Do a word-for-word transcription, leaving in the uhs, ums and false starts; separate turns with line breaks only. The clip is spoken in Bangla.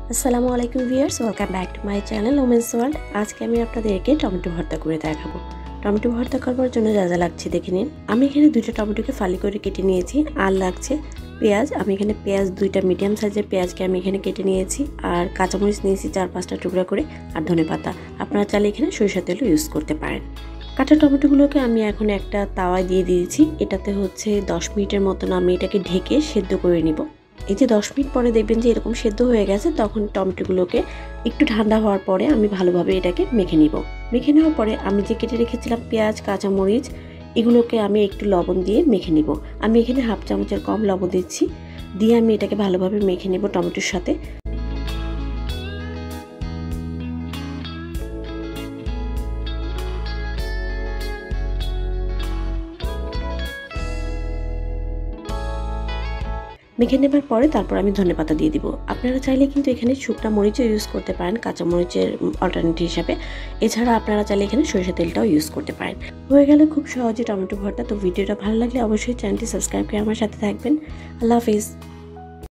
আসসালামু আলাইকুম viewers, welcome back to my channel women's world. আজকে আমি আপনাদেরকে টমেটো ভর্তা করে দেখাবো। টমেটো ভর্তা করবার জন্য যা যা লাগছে দেখে নিন। আমি এখানে দুইটা টমেটোকে ফালি করে কেটে নিয়েছি। আর লাগছে পেঁয়াজ। আমি এখানে পেঁয়াজ দুইটা মিডিয়াম সাইজের পেঁয়াজকে আমি এখানে কেটে নিয়েছি। আর কাঁচামরিচ নিয়েছি চার পাঁচটা টুকরা করে, আর ধনেপাতা। আপনারা চাইলে এখানে সরিষা তেলও ইউজ করতে পারেন। কাঁচা টমেটোগুলোকে আমি এখন একটা তাওয়ায় দিয়ে দিয়েছি। এটাতে হচ্ছে দশ মিনিটের মতন আমি এটাকে ঢেকে সেদ্ধ করে নিব। এই যে দশ মিনিট পরে দেখবেন যে এরকম সেদ্ধ হয়ে গেছে, তখন টমেটোগুলোকে একটু ঠান্ডা হওয়ার পরে আমি ভালোভাবে এটাকে মেখে নিব। মেখে নেওয়ার পরে আমি যে কেটে রেখেছিলাম পেঁয়াজ, কাঁচামরিচ, এগুলোকে আমি একটু লবণ দিয়ে মেখে নিব। আমি এখানে হাফ চামচের কম লবণ দিচ্ছি, দিয়ে আমি এটাকে ভালোভাবে মেখে নেব টমেটোর সাথে। মেখে নেবার পরে তারপর আমি ধনেপাতা দিয়ে দিব। আপনারা চাইলে কিন্তু এখানে শুকনা মরিচও ইউজ করতে পারেন কাঁচা মরিচের অল্টারনেটিভ হিসাবে। এছাড়া আপনারা চাইলে এখানে সরিষা তেলটাও ইউজ করতে পারেন। হয়ে গেলে খুব সহজে টমেটো ভর্তা। তো ভিডিওটা ভালো লাগলে অবশ্যই চ্যানেলটি সাবস্ক্রাইব করে আমার সাথে থাকবেন। আল্লাহ হাফিজ।